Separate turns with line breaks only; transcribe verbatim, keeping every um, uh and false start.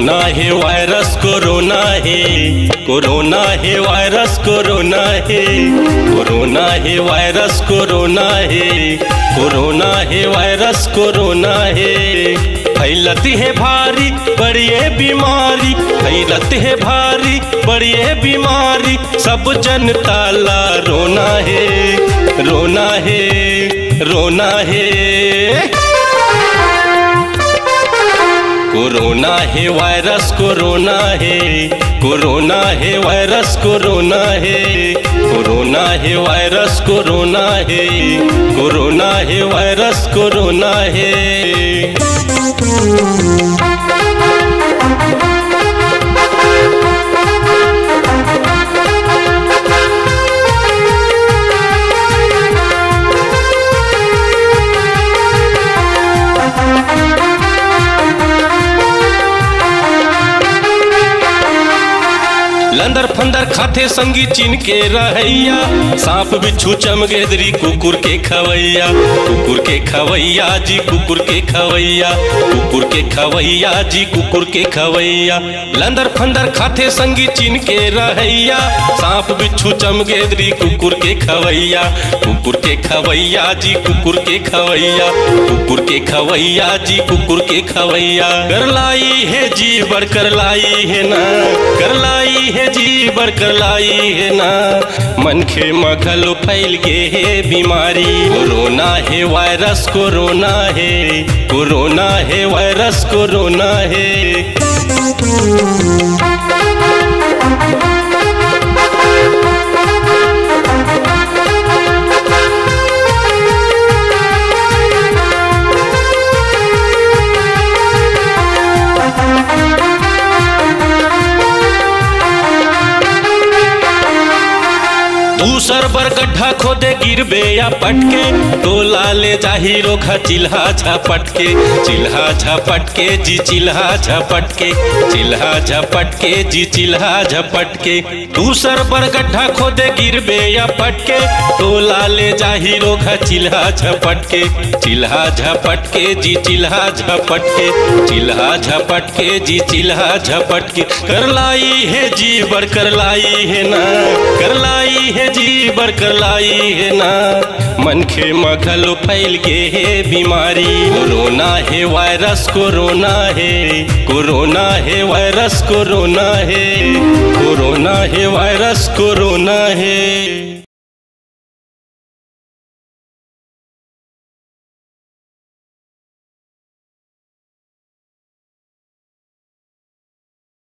Corona है virus corona है, corona है वायरस कोरोना है, कोरोना है वायरस कोरोना है, कोरोना है वायरस कोरोना है। फैलती है भारी बड़िए बीमारी, फैलती है भारी बड़िए बीमारी, सब जनता ला रोना है, रोना है, रोना है। कोरोना है वायरस कोरोना है, कोरोना है वायरस कोरोना है, कोरोना है वायरस कोरोना है, कोरोना है वायरस कोरोना है। लंदर फंदर खाते संगी चीन के रहैया, सांप बिच्छू चमगेदरी कुकुर के खवैया, कुकुर के खवैया जी कुकुर के खवैया, कुकुर के खवैया जी कुकुर के खवैया। लंदर फंदर खाते संगी चीन के रहैया, सांप बिच्छू चमगेदरी कुकुर के खवैया, कुकुर के खवैया जी कुकुर के खवैया, कुकुर के खवैया जी कुकुर के खवैया। कर लाई है जी बढ़ कर लाई है ना, कर लाई है जी बरकर लाई है ना, मन के मखलो फैल के है बीमारी। कोरोना है वायरस कोरोना है, कोरोना है वायरस कोरोना है। दूसर बर गड्ढा खोदे गिरबे या पटके, टोला ले जाही रोखा चिल्हा झपटके, चिल्हा झपटके जी चिल्हा झपटके, चिल्हा झपटके जी चिल्हा झपटके। दूसर बर गड्ढा खोदे गिरबे या पटके, टोला ले जाही रोखा चिल्हा झपटके, चिल्हा झपटके जी चिल्हा झपटके, चिल्हा झपटके जी चिल्हा झपटके। कर लाई है जी बर कर लाई है ना, कर लाई है जी बरकर लाई है ना, मन के मखलो फैल के है बीमारी। कोरोना है वायरस कोरोना है, कोरोना है वायरस कोरोना है, कोरोना है वायरस कोरोना है।